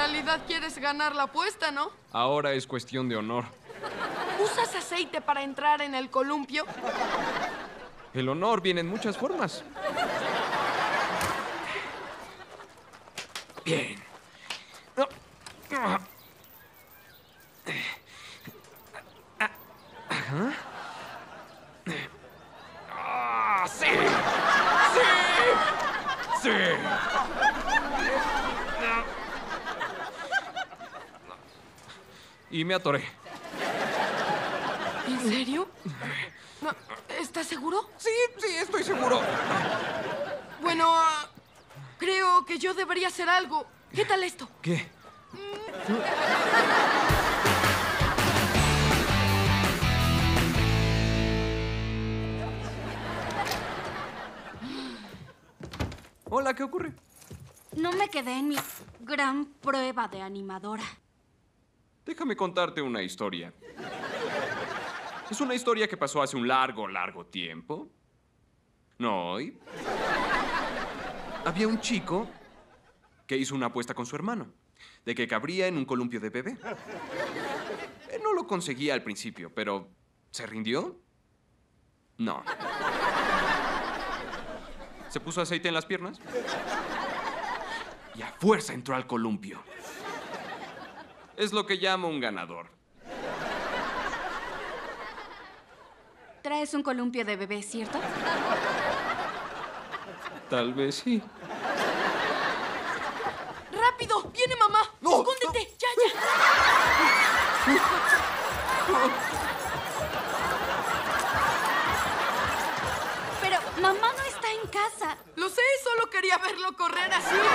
realidad quieres ganar la apuesta, ¿no? Ahora es cuestión de honor. ¿Usas aceite para entrar en el columpio? El honor viene en muchas formas. Bien. ¡Ah, sí! ¡Sí! ¡Sí! Y me atoré. ¿En serio? No, ¿estás seguro? Sí, estoy seguro. Bueno, creo que yo debería hacer algo. ¿Qué tal esto? ¿Qué? Hola, ¿qué ocurre? No me quedé en mi gran prueba de animadora. Déjame contarte una historia. Es una historia que pasó hace un largo, largo tiempo. No hoy. Había un chico que hizo una apuesta con su hermano de que cabría en un columpio de bebé. Él no lo conseguía al principio, pero ¿se rindió? No. Se puso aceite en las piernas y a fuerza entró al columpio. Es lo que llamo un ganador. Traes un columpio de bebé, ¿cierto? Tal vez sí. ¡Rápido! ¡Viene mamá! ¡No! ¡Escóndete! ¡Ya! Pero mamá no está en casa. Lo sé, solo quería verlo correr así.